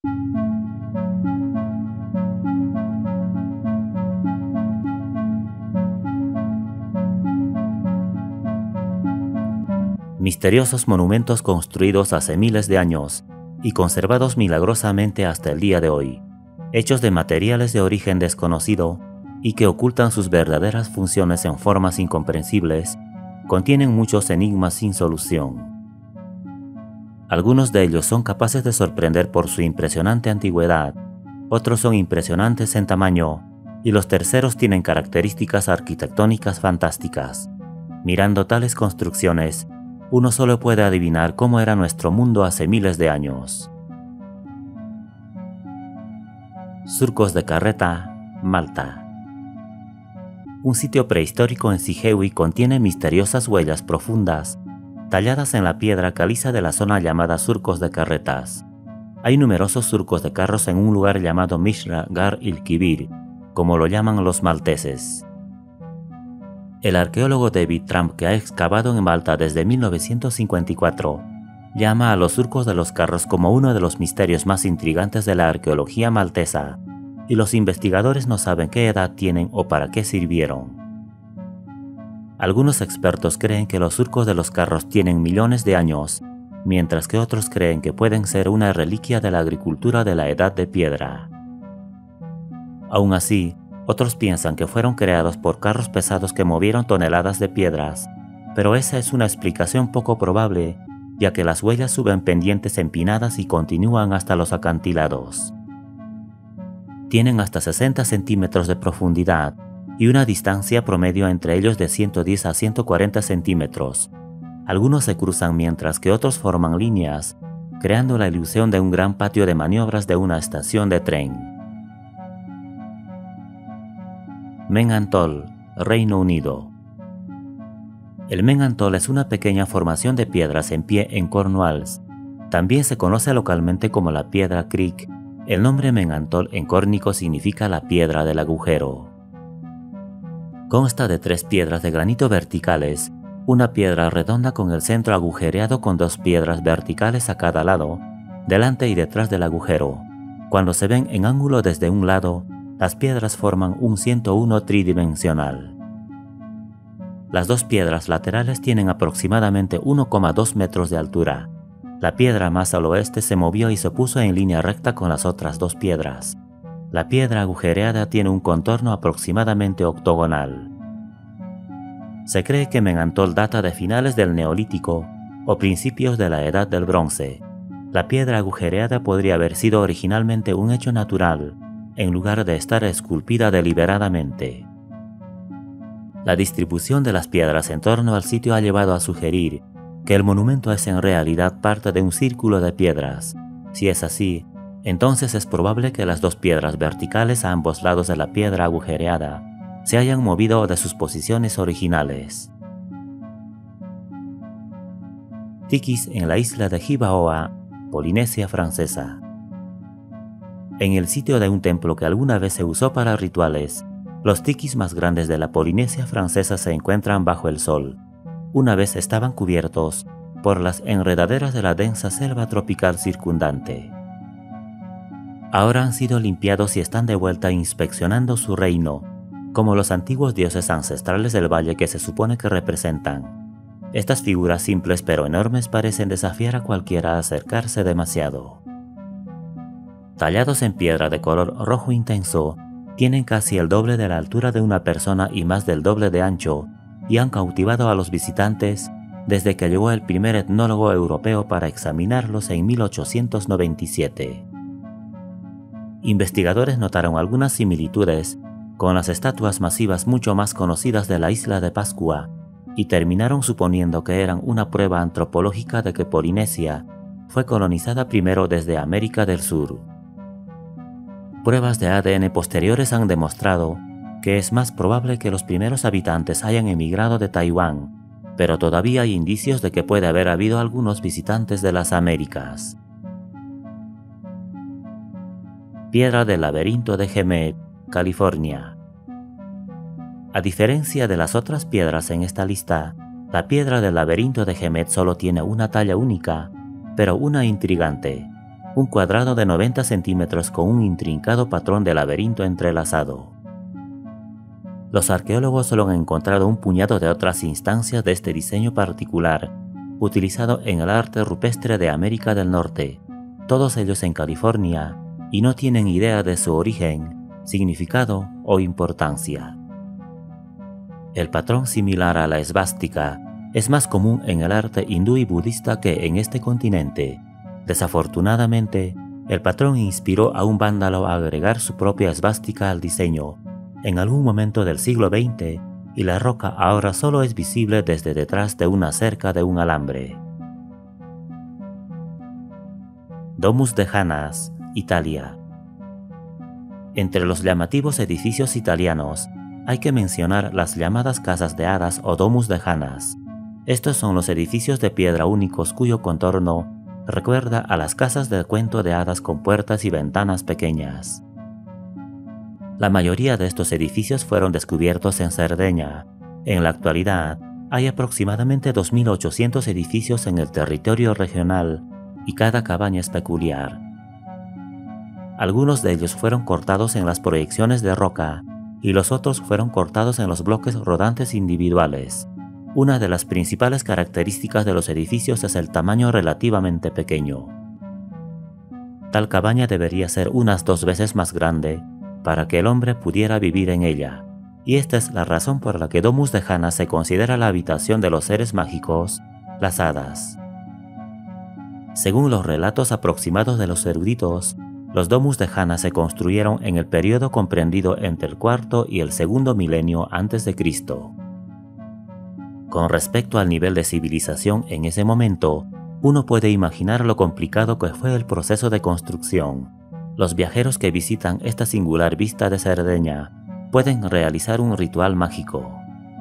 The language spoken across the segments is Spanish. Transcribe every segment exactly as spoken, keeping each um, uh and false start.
Misteriosos monumentos construidos hace miles de años y conservados milagrosamente hasta el día de hoy, hechos de materiales de origen desconocido y que ocultan sus verdaderas funciones en formas incomprensibles, contienen muchos enigmas sin solución. Algunos de ellos son capaces de sorprender por su impresionante antigüedad, otros son impresionantes en tamaño y los terceros tienen características arquitectónicas fantásticas. Mirando tales construcciones, uno solo puede adivinar cómo era nuestro mundo hace miles de años. Surcos de Carreta, Malta. Un sitio prehistórico en Sigewi contiene misteriosas huellas profundas, talladas en la piedra caliza de la zona llamada Surcos de Carretas. Hay numerosos surcos de carros en un lugar llamado Mishra Gar il-Kibir, como lo llaman los malteses. El arqueólogo David Trump, que ha excavado en Malta desde mil novecientos cincuenta y cuatro, llama a los surcos de los carros como uno de los misterios más intrigantes de la arqueología maltesa, y los investigadores no saben qué edad tienen o para qué sirvieron. Algunos expertos creen que los surcos de los carros tienen millones de años, mientras que otros creen que pueden ser una reliquia de la agricultura de la Edad de Piedra. Aún así, otros piensan que fueron creados por carros pesados que movieron toneladas de piedras, pero esa es una explicación poco probable, ya que las huellas suben pendientes empinadas y continúan hasta los acantilados. Tienen hasta sesenta centímetros de profundidad y una distancia promedio entre ellos de ciento diez a ciento cuarenta centímetros. Algunos se cruzan mientras que otros forman líneas, creando la ilusión de un gran patio de maniobras de una estación de tren. Menantol, Reino Unido. El Menantol es una pequeña formación de piedras en pie en Cornwalls. También se conoce localmente como la Piedra Creek. El nombre Menantol en córnico significa la piedra del agujero. Consta de tres piedras de granito verticales, una piedra redonda con el centro agujereado con dos piedras verticales a cada lado, delante y detrás del agujero. Cuando se ven en ángulo desde un lado, las piedras forman un ciento uno tridimensional. Las dos piedras laterales tienen aproximadamente uno coma dos metros de altura. La piedra más al oeste se movió y se puso en línea recta con las otras dos piedras. La piedra agujereada tiene un contorno aproximadamente octogonal. Se cree que Menantol data de finales del Neolítico o principios de la Edad del Bronce. La piedra agujereada podría haber sido originalmente un hecho natural, en lugar de estar esculpida deliberadamente. La distribución de las piedras en torno al sitio ha llevado a sugerir que el monumento es en realidad parte de un círculo de piedras. Si es así, entonces es probable que las dos piedras verticales a ambos lados de la piedra agujereada se hayan movido de sus posiciones originales. Tikis en la isla de Hibaoa, Polinesia Francesa. En el sitio de un templo que alguna vez se usó para rituales, los tikis más grandes de la Polinesia Francesa se encuentran bajo el sol. Una vez estaban cubiertos por las enredaderas de la densa selva tropical circundante. Ahora han sido limpiados y están de vuelta inspeccionando su reino, como los antiguos dioses ancestrales del valle que se supone que representan. Estas figuras simples pero enormes parecen desafiar a cualquiera a acercarse demasiado. Tallados en piedra de color rojo intenso, tienen casi el doble de la altura de una persona y más del doble de ancho, y han cautivado a los visitantes desde que llegó el primer etnólogo europeo para examinarlos en mil ochocientos noventa y siete. Investigadores notaron algunas similitudes con las estatuas masivas mucho más conocidas de la isla de Pascua y terminaron suponiendo que eran una prueba antropológica de que Polinesia fue colonizada primero desde América del Sur. Pruebas de A D N posteriores han demostrado que es más probable que los primeros habitantes hayan emigrado de Taiwán, pero todavía hay indicios de que puede haber habido algunos visitantes de las Américas. Piedra del laberinto de Hemet, California. A diferencia de las otras piedras en esta lista, la piedra del laberinto de Hemet solo tiene una talla única, pero una intrigante. un cuadrado de noventa centímetros con un intrincado patrón de laberinto entrelazado. Los arqueólogos solo han encontrado un puñado de otras instancias de este diseño particular, utilizado en el arte rupestre de América del Norte, todos ellos en California, y no tienen idea de su origen, significado o importancia. El patrón similar a la esvástica es más común en el arte hindú y budista que en este continente. Desafortunadamente, el patrón inspiró a un vándalo a agregar su propia esvástica al diseño en algún momento del siglo veinte, y la roca ahora solo es visible desde detrás de una cerca de un alambre. Domus de Janas, Italia. Entre los llamativos edificios italianos hay que mencionar las llamadas casas de hadas o domus de Janas. Estos son los edificios de piedra únicos cuyo contorno recuerda a las casas del cuento de hadas con puertas y ventanas pequeñas. La mayoría de estos edificios fueron descubiertos en Cerdeña. En la actualidad, hay aproximadamente dos mil ochocientos edificios en el territorio regional y cada cabaña es peculiar. Algunos de ellos fueron cortados en las proyecciones de roca y los otros fueron cortados en los bloques rodantes individuales. Una de las principales características de los edificios es el tamaño relativamente pequeño. Tal cabaña debería ser unas dos veces más grande para que el hombre pudiera vivir en ella, y esta es la razón por la que Domus de Janas se considera la habitación de los seres mágicos, las hadas. Según los relatos aproximados de los eruditos, los Domus de Janas se construyeron en el periodo comprendido entre el cuarto y el segundo milenio antes de Cristo. Con respecto al nivel de civilización en ese momento, uno puede imaginar lo complicado que fue el proceso de construcción. Los viajeros que visitan esta singular vista de Cerdeña pueden realizar un ritual mágico.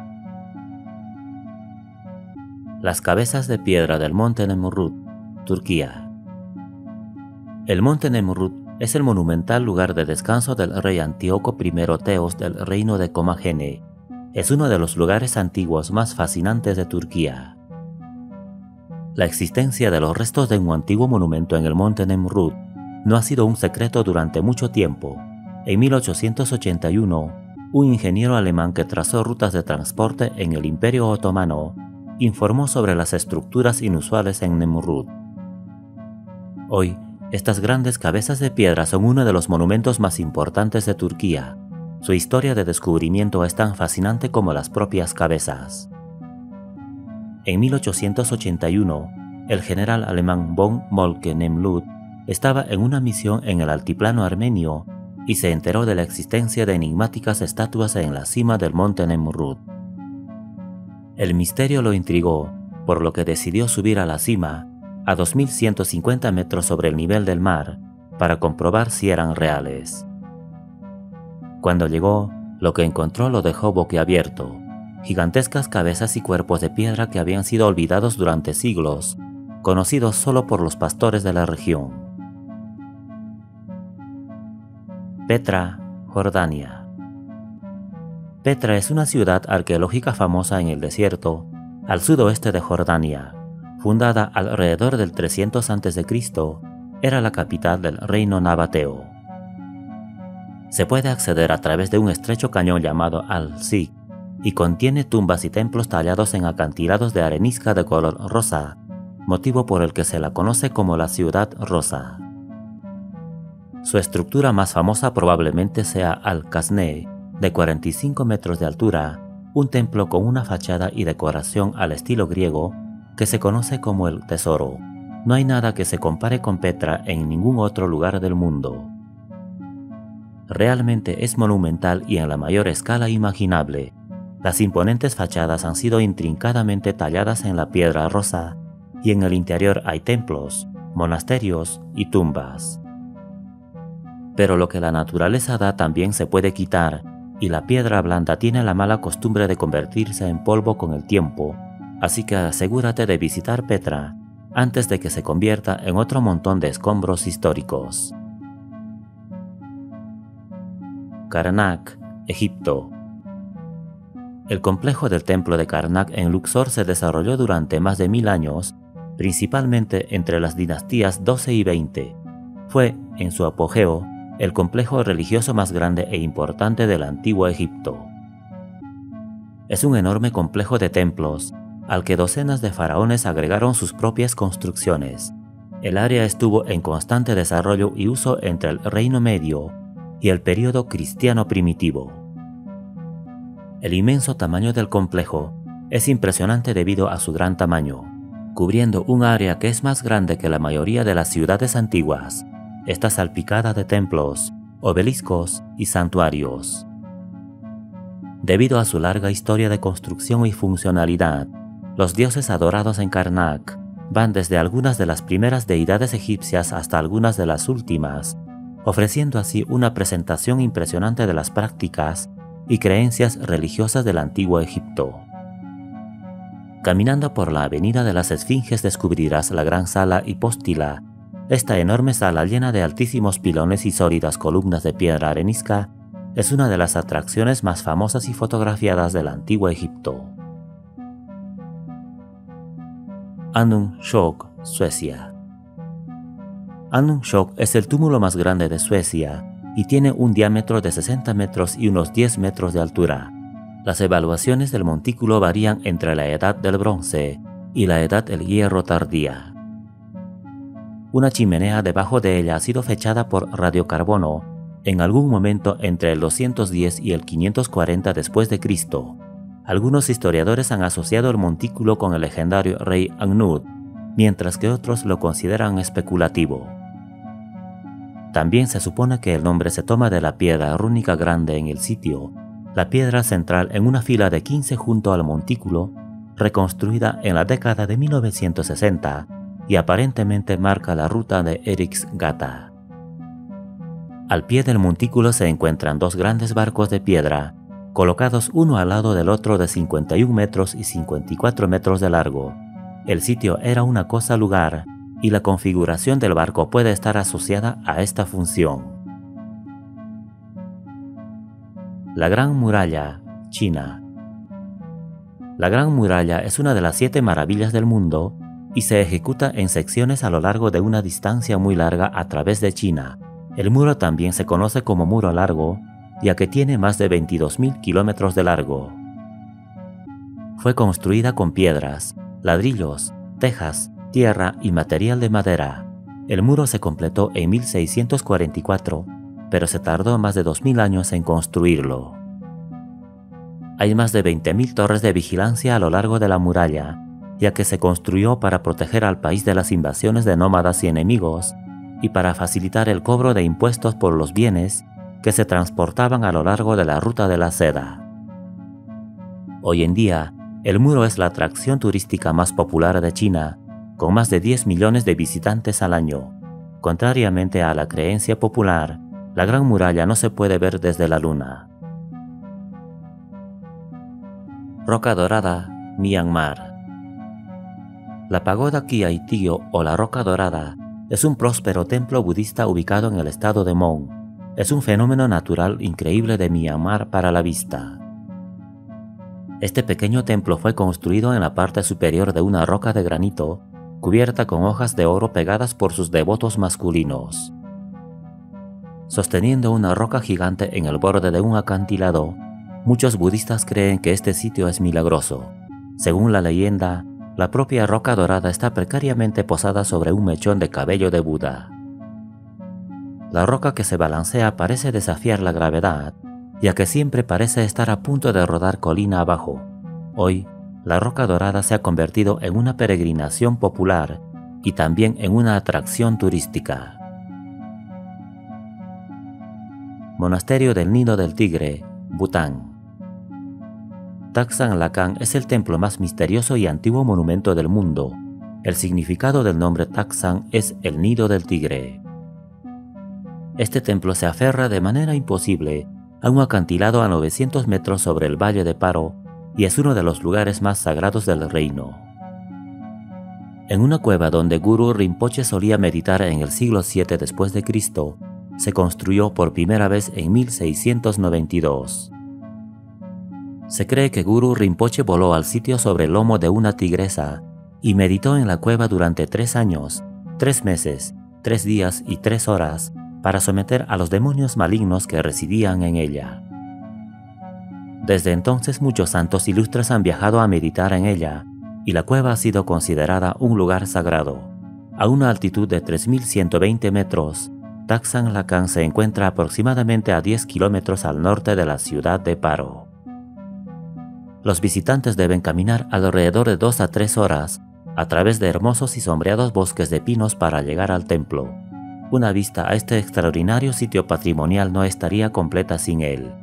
Las cabezas de piedra del Monte Nemrut, Turquía. El Monte Nemrut es el monumental lugar de descanso del rey Antíoco primero Teos del reino de Comagene. Es uno de los lugares antiguos más fascinantes de Turquía. La existencia de los restos de un antiguo monumento en el Monte Nemrut no ha sido un secreto durante mucho tiempo. En mil ochocientos ochenta y uno, un ingeniero alemán que trazó rutas de transporte en el Imperio Otomano informó sobre las estructuras inusuales en Nemrut. Hoy, estas grandes cabezas de piedra son uno de los monumentos más importantes de Turquía. Su historia de descubrimiento es tan fascinante como las propias cabezas. En mil ochocientos ochenta y uno, el general alemán von Moltke-Nemrut estaba en una misión en el altiplano armenio y se enteró de la existencia de enigmáticas estatuas en la cima del monte Nemrut. El misterio lo intrigó, por lo que decidió subir a la cima, a dos mil ciento cincuenta metros sobre el nivel del mar, para comprobar si eran reales. Cuando llegó, lo que encontró lo dejó boquiabierto: gigantescas cabezas y cuerpos de piedra que habían sido olvidados durante siglos, conocidos solo por los pastores de la región. Petra, Jordania. Petra es una ciudad arqueológica famosa en el desierto, al sudoeste de Jordania. Fundada alrededor del trescientos antes de Cristo, era la capital del reino nabateo. Se puede acceder a través de un estrecho cañón llamado Al-Zik y contiene tumbas y templos tallados en acantilados de arenisca de color rosa, motivo por el que se la conoce como la Ciudad Rosa. Su estructura más famosa probablemente sea Al-Kasneh, de cuarenta y cinco metros de altura, un templo con una fachada y decoración al estilo griego que se conoce como el Tesoro. No hay nada que se compare con Petra en ningún otro lugar del mundo. Realmente es monumental y en la mayor escala imaginable. Las imponentes fachadas han sido intrincadamente talladas en la piedra rosa y en el interior hay templos, monasterios y tumbas. Pero lo que la naturaleza da también se puede quitar, y la piedra blanda tiene la mala costumbre de convertirse en polvo con el tiempo, así que asegúrate de visitar Petra antes de que se convierta en otro montón de escombros históricos. Karnak, Egipto. El complejo del templo de Karnak en Luxor se desarrolló durante más de mil años, principalmente entre las dinastías doce y veinte, Fue, en su apogeo, el complejo religioso más grande e importante del antiguo Egipto. Es un enorme complejo de templos, al que docenas de faraones agregaron sus propias construcciones. El área estuvo en constante desarrollo y uso entre el Reino Medio y el período cristiano primitivo. El inmenso tamaño del complejo es impresionante debido a su gran tamaño, cubriendo un área que es más grande que la mayoría de las ciudades antiguas. Está salpicada de templos, obeliscos y santuarios. Debido a su larga historia de construcción y funcionalidad, los dioses adorados en Karnak van desde algunas de las primeras deidades egipcias hasta algunas de las últimas, ofreciendo así una presentación impresionante de las prácticas y creencias religiosas del antiguo Egipto. Caminando por la Avenida de las Esfinges descubrirás la gran sala hipóstila. Esta enorme sala llena de altísimos pilones y sólidas columnas de piedra arenisca es una de las atracciones más famosas y fotografiadas del antiguo Egipto. Anung-Shok, Suecia. Anung-Shok es el túmulo más grande de Suecia y tiene un diámetro de sesenta metros y unos diez metros de altura. Las evaluaciones del montículo varían entre la edad del bronce y la edad del hierro tardía. Una chimenea debajo de ella ha sido fechada por radiocarbono en algún momento entre el doscientos diez y el quinientos cuarenta después de Cristo. Algunos historiadores han asociado el montículo con el legendario rey Anud, mientras que otros lo consideran especulativo. También se supone que el nombre se toma de la piedra rúnica grande en el sitio, la piedra central en una fila de quince junto al montículo, reconstruida en la década de mil novecientos sesenta, y aparentemente marca la ruta de Eriksgata. Al pie del montículo se encuentran dos grandes barcos de piedra, colocados uno al lado del otro de cincuenta y un metros y cincuenta y cuatro metros de largo. El sitio era una cosa lugar, y la configuración del barco puede estar asociada a esta función. La Gran Muralla, China. La Gran Muralla es una de las siete maravillas del mundo y se ejecuta en secciones a lo largo de una distancia muy larga a través de China. El muro también se conoce como muro largo, ya que tiene más de veintidós mil kilómetros de largo. Fue construida con piedras, ladrillos, tejas, tierra y material de madera. El muro se completó en mil seiscientos cuarenta y cuatro, pero se tardó más de dos mil años en construirlo. Hay más de veinte mil torres de vigilancia a lo largo de la muralla, ya que se construyó para proteger al país de las invasiones de nómadas y enemigos, y para facilitar el cobro de impuestos por los bienes que se transportaban a lo largo de la ruta de la seda. Hoy en día, el muro es la atracción turística más popular de China, con más de diez millones de visitantes al año. Contrariamente a la creencia popular, la Gran Muralla no se puede ver desde la Luna. Roca Dorada, Myanmar. La pagoda Kiai-Tio o la Roca Dorada es un próspero templo budista ubicado en el estado de Mon. Es un fenómeno natural increíble de Myanmar para la vista. Este pequeño templo fue construido en la parte superior de una roca de granito, cubierta con hojas de oro pegadas por sus devotos masculinos. Sosteniendo una roca gigante en el borde de un acantilado, muchos budistas creen que este sitio es milagroso. Según la leyenda, la propia Roca Dorada está precariamente posada sobre un mechón de cabello de Buda. La roca que se balancea parece desafiar la gravedad, ya que siempre parece estar a punto de rodar colina abajo. Hoy, la Roca Dorada se ha convertido en una peregrinación popular y también en una atracción turística. Monasterio del Nido del Tigre, Bután. Taksang Lakhan es el templo más misterioso y antiguo monumento del mundo. El significado del nombre Taksang es el nido del tigre. Este templo se aferra de manera imposible a un acantilado a novecientos metros sobre el valle de Paro y es uno de los lugares más sagrados del reino. En una cueva donde Guru Rinpoche solía meditar en el siglo siete después de Cristo, se construyó por primera vez en mil seiscientos noventa y dos. Se cree que Guru Rinpoche voló al sitio sobre el lomo de una tigresa y meditó en la cueva durante tres años, tres meses tres días y tres horas, para someter a los demonios malignos que residían en ella. Desde entonces muchos santos ilustres han viajado a meditar en ella, y la cueva ha sido considerada un lugar sagrado. A una altitud de tres mil ciento veinte metros, Takshan Lakan se encuentra aproximadamente a diez kilómetros al norte de la ciudad de Paro. Los visitantes deben caminar alrededor de dos a tres horas a través de hermosos y sombreados bosques de pinos para llegar al templo. Una vista a este extraordinario sitio patrimonial no estaría completa sin él.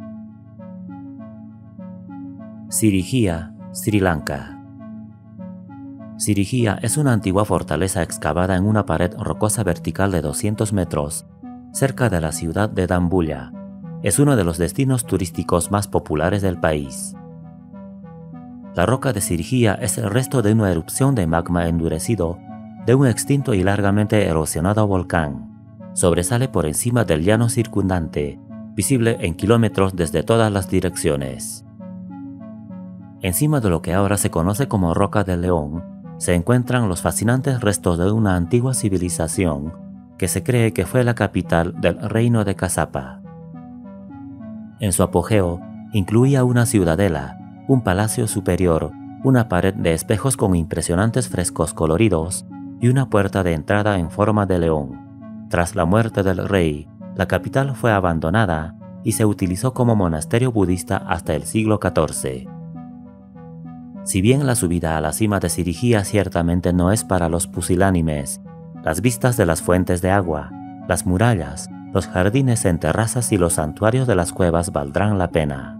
Sirigía, Sri Lanka. Sirigía es una antigua fortaleza excavada en una pared rocosa vertical de doscientos metros, cerca de la ciudad de Dambulla. Es uno de los destinos turísticos más populares del país. La roca de Sirigía es el resto de una erupción de magma endurecido de un extinto y largamente erosionado volcán. Sobresale por encima del llano circundante, visible en kilómetros desde todas las direcciones. Encima de lo que ahora se conoce como Roca del León, se encuentran los fascinantes restos de una antigua civilización que se cree que fue la capital del reino de Kasapa. En su apogeo, incluía una ciudadela, un palacio superior, una pared de espejos con impresionantes frescos coloridos y una puerta de entrada en forma de león. Tras la muerte del rey, la capital fue abandonada y se utilizó como monasterio budista hasta el siglo catorce. Si bien la subida a la cima de Sirigía ciertamente no es para los pusilánimes, las vistas de las fuentes de agua, las murallas, los jardines en terrazas y los santuarios de las cuevas valdrán la pena.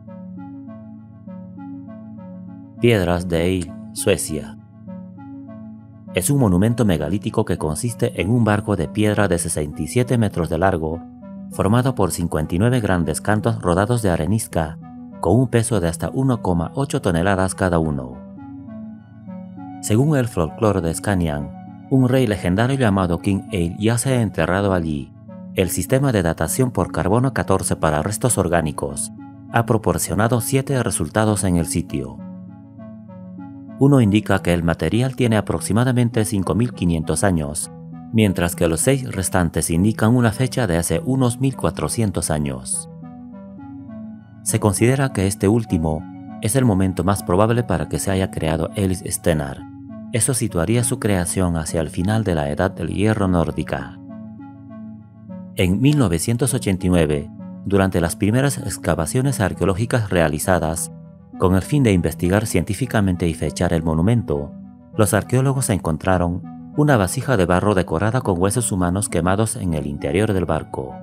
Piedras de Eil, Suecia. Es un monumento megalítico que consiste en un barco de piedra de sesenta y siete metros de largo, formado por cincuenta y nueve grandes cantos rodados de arenisca, con un peso de hasta uno coma ocho toneladas cada uno. Según el folclore de Scanian, un rey legendario llamado King Eil yace enterrado allí. El sistema de datación por carbono catorce para restos orgánicos ha proporcionado siete resultados en el sitio. Uno indica que el material tiene aproximadamente cinco mil quinientos años, mientras que los seis restantes indican una fecha de hace unos mil cuatrocientos años. Se considera que este último es el momento más probable para que se haya creado Elis Steinar. Eso situaría su creación hacia el final de la Edad del Hierro nórdica. En mil novecientos ochenta y nueve, durante las primeras excavaciones arqueológicas realizadas, con el fin de investigar científicamente y fechar el monumento, los arqueólogos encontraron una vasija de barro decorada con huesos humanos quemados en el interior del barco.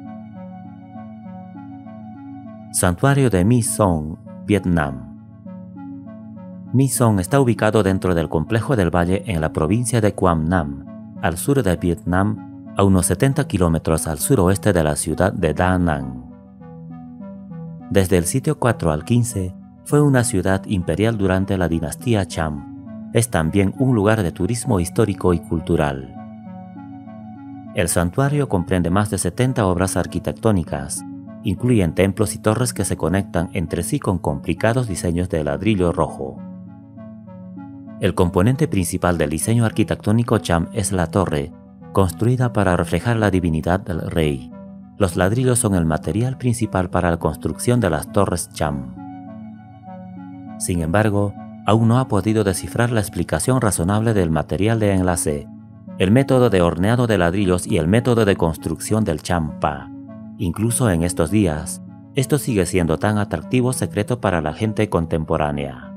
Santuario de My Son, Vietnam. My Son está ubicado dentro del complejo del valle en la provincia de Quang Nam, al sur de Vietnam, a unos setenta kilómetros al suroeste de la ciudad de Da Nang. Desde el sitio cuatro al quince, fue una ciudad imperial durante la dinastía Cham. Es también un lugar de turismo histórico y cultural. El santuario comprende más de setenta obras arquitectónicas. Incluyen templos y torres que se conectan entre sí con complicados diseños de ladrillo rojo. El componente principal del diseño arquitectónico Cham es la torre, construida para reflejar la divinidad del rey. Los ladrillos son el material principal para la construcción de las torres Cham. Sin embargo, aún no ha podido descifrar la explicación razonable del material de enlace, el método de horneado de ladrillos y el método de construcción del Champa. Incluso en estos días, esto sigue siendo tan atractivo secreto para la gente contemporánea.